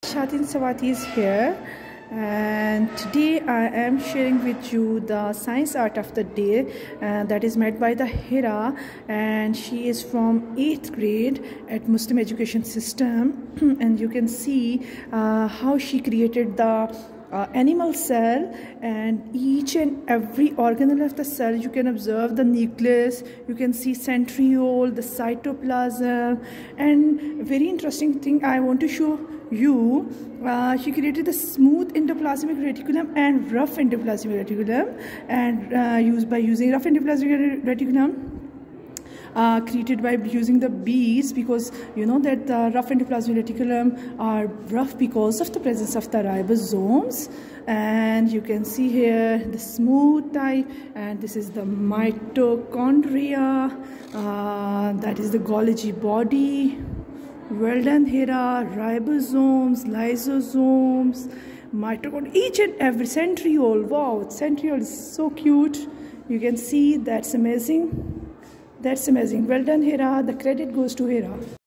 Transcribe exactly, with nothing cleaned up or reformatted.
ShahTareen Swati is here, and today I am sharing with you the science art of the day uh, that is made by the Hira, and she is from eighth grade at Muslim education system. And you can see uh, how she created the Uh, animal cell, and each and every organelle of the cell you can observe the nucleus, you can see centriole, the cytoplasm, and very interesting thing I want to show you, uh, she created the smooth endoplasmic reticulum and rough endoplasmic reticulum, and uh, used by using rough endoplasmic reticulum Uh, created by using the bees, because you know that the rough endoplasmic reticulum are rough because of the presence of the ribosomes. And you can see here the smooth type, and this is the mitochondria, uh, that is the Golgi body. Well done, Hira. Ribosomes, lysosomes, mitochondria, each and every centriole. Wow, centriole is so cute. You can see that's amazing. That's amazing. Well done, Hira. The credit goes to Hira.